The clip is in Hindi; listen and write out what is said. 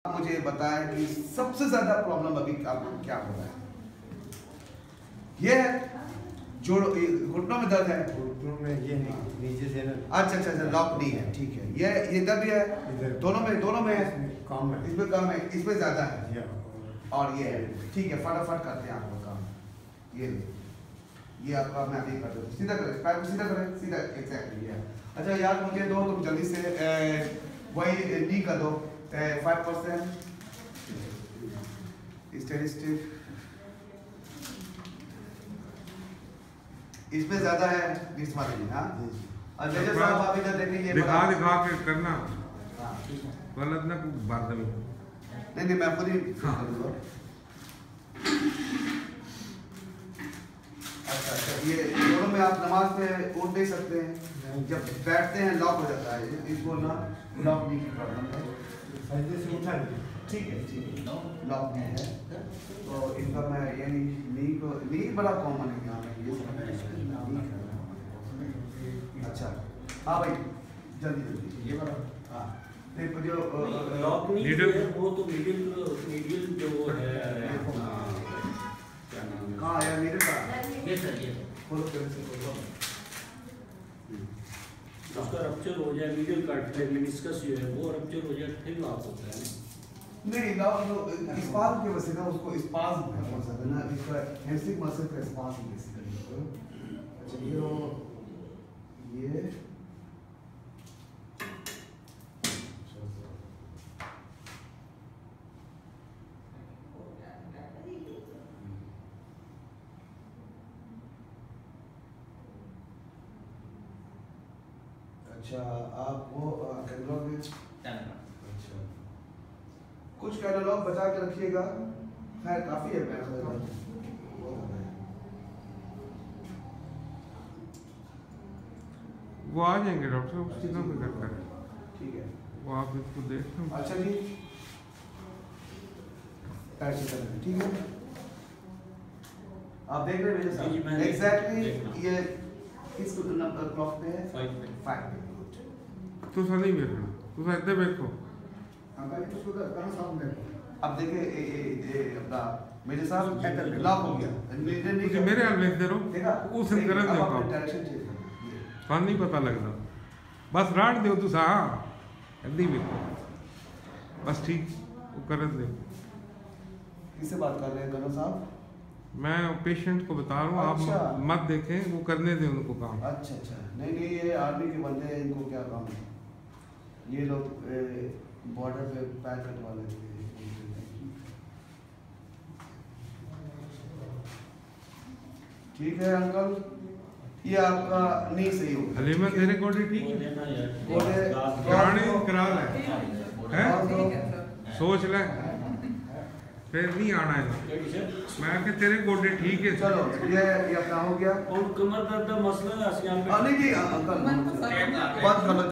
मुझे बताया कि सबसे ज्यादा प्रॉब्लम अभी आपको क्या हो रहा है? ये है जो घुटनों में दर्द है, घुटनों में ये नीचे से ना। अच्छा, लॉक नहीं है, ठीक है। ये इधर भी है, दोनों में है, कम है, इसमें कम है, इसमें ज्यादा है, और ये है, ठीक है। फटाफट करते हैं आपको काम। ये आपका मैं अभी कर दूँ, सीधा करें, पैर को सीधा करें, सीधा, एग्जैक्टली ये। अच्छा याद मुझे दो, तुम जल्दी से वही नी कर दो 5% स्टेडी स्टेट। इसमें ज्यादा है इस वाले में। हाँ और मेजर साहब आप इधर देखें, ये दिखा के करना हाँ गलत ना बादल। नहीं मैं खुद ही कर दूंगा। अच्छा ये दोनों में आप नमाज में उठ नहीं सकते हैं, जब बैठते हैं लॉक हो जाता है, इसको ना लॉक नहीं की प्रॉब्लम है, ठीक है लॉक नहीं है। तो इनका मैं ये नी बड़ा कॉमन है यहाँ पे, ये सब। अच्छा हाँ भाई जल्दी ये बड़ा हाँ देखो जो लॉक नहीं है वो तो मिडिल जो है कहाँ है मेरे का ये सर ये खोलो खोलो उसका रप्चर हो जाए, मिडिल कट मेनिस्कस जो है वो रप्चर हो जाए, फिर लॉक होता है नहीं लॉक स्पाज्म की वजह से ना उसको स्पाज्म हो सकता है ना, इसका हैमस्ट्रिंग मसल का स्पाज्म बेसिकली। अच्छा ये अच्छा आप वो कैटलॉग में अच्छा कुछ कैटलॉग बचा के रखिएगा, खैर काफी है मेरा वो आ जाएंगे डॉक्टर साहब, उसकी नाम करता है, ठीक है वो आप इसको देख लो। अच्छा जी ऐसे करें, ठीक है आप देख रहे हैं एग्जैक्टली ये किस नंबर क्लॉक पे है 5 पे। तू सही बैठ रहा, तू सीधे बैठो। अब देखिए अपना मेरे साथ लॉक हो गया, मेरे हाल में दे रहो उस करन दे काम डायरेक्शन चेंज का नहीं पता लगता, बस राट दो तू सा जल्दी में बस ठीक वो कर दे। किससे बात कर रहे हैं गनो साहब? मैं पेशेंट को बता रहा हूँ, अच्छा। आप मत देखें, वो करने दें उनको काम। अच्छा नहीं ये आर्मी के बंदे हैं, इनको क्या काम है? ये लोग बॉर्डर पे पैर कटवा लेते हैं। ठीक है अंकल, ये आपका नहीं सही होगा। हलीमा तेरे गोडे ठीक है, पुराने करा ले हैं, सोच ले फिर नहीं आना है। मैं कि तेरे गोडे ठीक है। चलो ये अपना हो गया। और कमर दर्द का मसला है, नहीं अंकल बात कर लो।